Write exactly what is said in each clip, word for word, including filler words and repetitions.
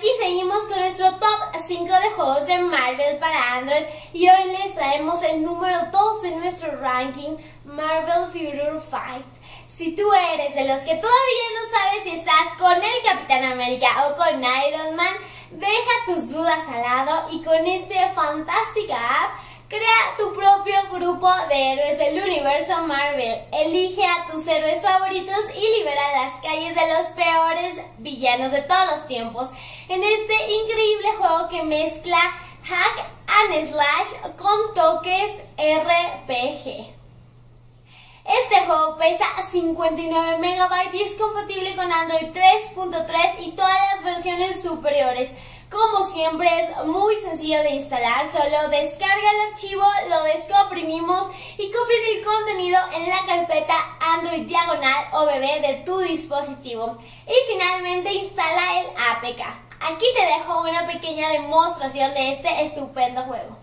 aquí seguimos con nuestro top cinco de juegos de Marvel para Android y hoy les traemos el número dos de nuestro ranking, Marvel Future Fight. Si tú eres de los que todavía no sabes si estás con el Capitán América o con Iron Man, deja tus dudas al lado y con esta fantástica app crea tu propio grupo de héroes del universo Marvel. Elige a tus héroes favoritos y libera las calles de los peores villanos de todos los tiempos en este increíble juego que mezcla hack and slash con toques R P G. Este juego pesa cincuenta y nueve megabytes y es compatible con Android tres punto tres y todas las versiones superiores. Como siempre es muy sencillo de instalar, solo descarga el archivo, lo descomprimimos y copia el contenido en la carpeta Android diagonal O B B de tu dispositivo. Y finalmente instala el A P K. Aquí te dejo una pequeña demostración de este estupendo juego.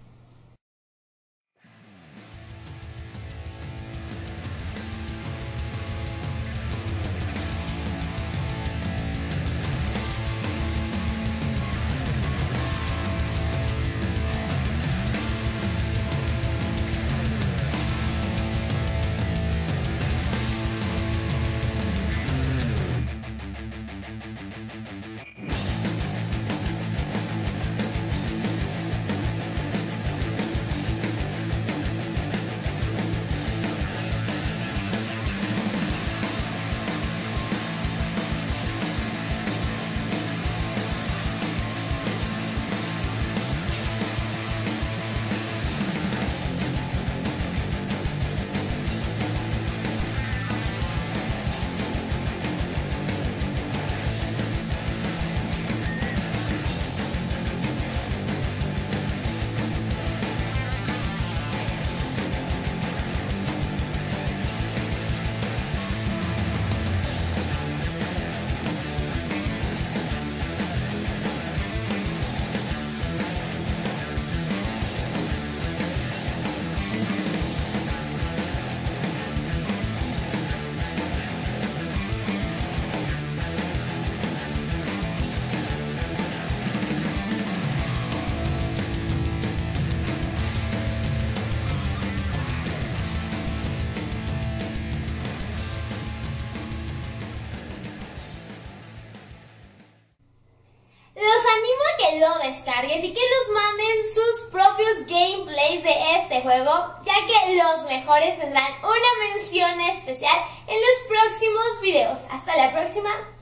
Lo descargues y que nos manden sus propios gameplays de este juego, ya que los mejores tendrán una mención especial en los próximos videos. Hasta la próxima.